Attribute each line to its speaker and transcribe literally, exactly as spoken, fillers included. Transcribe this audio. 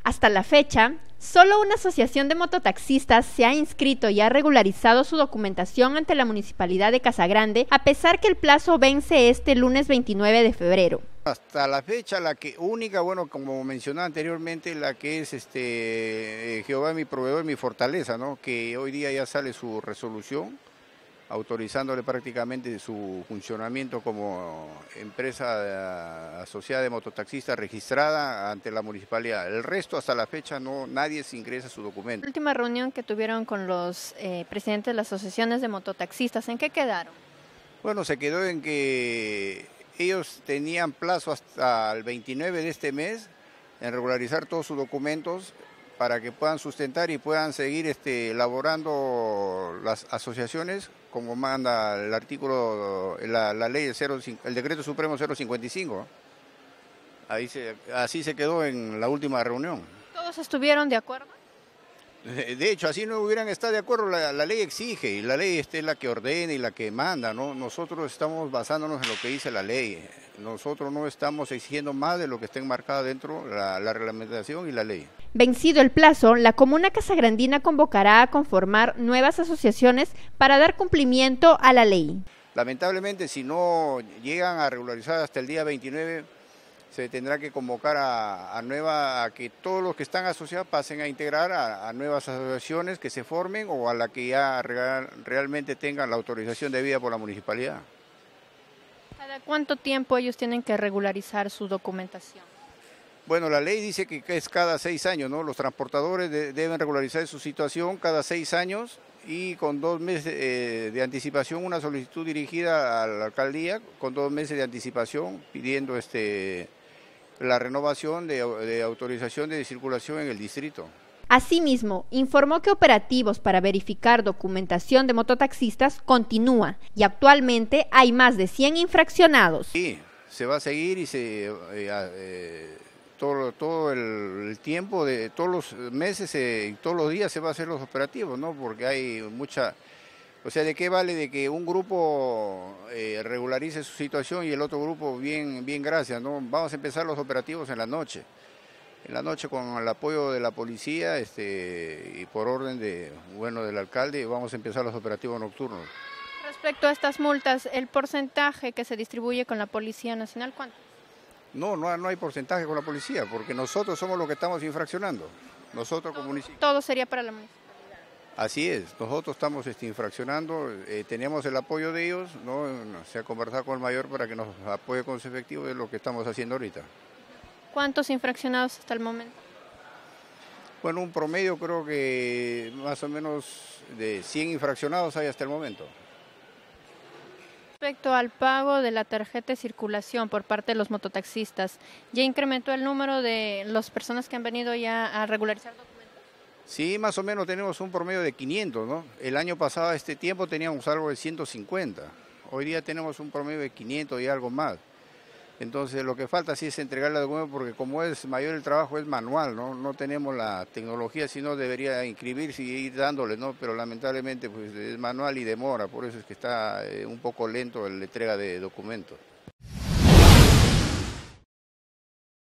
Speaker 1: Hasta la fecha, solo una asociación de mototaxistas se ha inscrito y ha regularizado su documentación ante la Municipalidad de Casagrande, a pesar que el plazo vence este lunes veintinueve de febrero.
Speaker 2: Hasta la fecha, la que única, bueno, como mencionaba anteriormente, la que es este Jehová mi proveedor, mi fortaleza, ¿no? Que hoy día ya sale su resolución, autorizándole prácticamente su funcionamiento como empresa asociada de mototaxistas registrada ante la municipalidad. El resto, hasta la fecha, no nadie se ingresa su documento.
Speaker 1: La última reunión que tuvieron con los eh, presidentes de las asociaciones de mototaxistas, ¿en qué quedaron?
Speaker 2: Bueno, se quedó en que ellos tenían plazo hasta el veintinueve de este mes en regularizar todos sus documentos para que puedan sustentar y puedan seguir este, elaborando las asociaciones como manda el artículo, la, la ley, cero, el decreto supremo cero cincuenta y cinco. Ahí se, así se quedó en la última reunión.
Speaker 1: ¿Todos estuvieron de acuerdo?
Speaker 2: De hecho, así no hubieran estado de acuerdo, la, la ley exige y la ley este es la que ordena y la que manda, ¿no? Nosotros estamos basándonos en lo que dice la ley. Nosotros no estamos exigiendo más de lo que está enmarcado dentro la, la reglamentación y la ley.
Speaker 1: Vencido el plazo, la comuna casagrandina convocará a conformar nuevas asociaciones para dar cumplimiento a la ley.
Speaker 2: Lamentablemente, si no llegan a regularizar hasta el día veintinueve, se tendrá que convocar a, a, nueva, a que todos los que están asociados pasen a integrar a, a nuevas asociaciones que se formen o a la que ya real, realmente tengan la autorización debida por la municipalidad.
Speaker 1: ¿Cada cuánto tiempo ellos tienen que regularizar su documentación?
Speaker 2: Bueno, la ley dice que es cada seis años, ¿no? Los transportadores de, deben regularizar su situación cada seis años y con dos meses eh, de anticipación, una solicitud dirigida a la alcaldía con dos meses de anticipación pidiendo este, la renovación de, de autorización de circulación en el distrito.
Speaker 1: Asimismo, informó que operativos para verificar documentación de mototaxistas continúa y actualmente hay más de cien infraccionados.
Speaker 2: Sí, se va a seguir y se... Eh, eh, Todo, todo el, el tiempo, de todos los meses y eh, todos los días se va a hacer los operativos, ¿no? Porque hay mucha... O sea, ¿de qué vale de que un grupo eh, regularice su situación y el otro grupo bien, bien gracias, ¿no? Vamos a empezar los operativos en la noche. En la noche con el apoyo de la policía este, y por orden de, bueno, del alcalde vamos a empezar los operativos nocturnos.
Speaker 1: Respecto a estas multas, ¿el porcentaje que se distribuye con la Policía Nacional cuánto?
Speaker 2: No, no, no hay porcentaje con la policía, porque nosotros somos los que estamos infraccionando. Nosotros como municipio.
Speaker 1: Todo sería para la municipalidad.
Speaker 2: Así es, nosotros estamos este, infraccionando, eh, tenemos el apoyo de ellos, ¿no? Se ha conversado con el mayor para que nos apoye con su efectivo de lo que estamos haciendo ahorita.
Speaker 1: ¿Cuántos infraccionados hasta el momento?
Speaker 2: Bueno, un promedio creo que más o menos de cien infraccionados hay hasta el momento.
Speaker 1: Respecto al pago de la tarjeta de circulación por parte de los mototaxistas, ¿ya incrementó el número de las personas que han venido ya a regularizar documentos?
Speaker 2: Sí, más o menos tenemos un promedio de quinientos, ¿no? El año pasado a este tiempo teníamos algo de ciento cincuenta. Hoy día tenemos un promedio de quinientos y algo más. Entonces lo que falta sí es entregar la documentación porque como es mayor el trabajo es manual, ¿no? No tenemos la tecnología, sino debería inscribirse y ir dándole, ¿no? Pero lamentablemente pues es manual y demora, por eso es que está eh, un poco lento la entrega de documentos.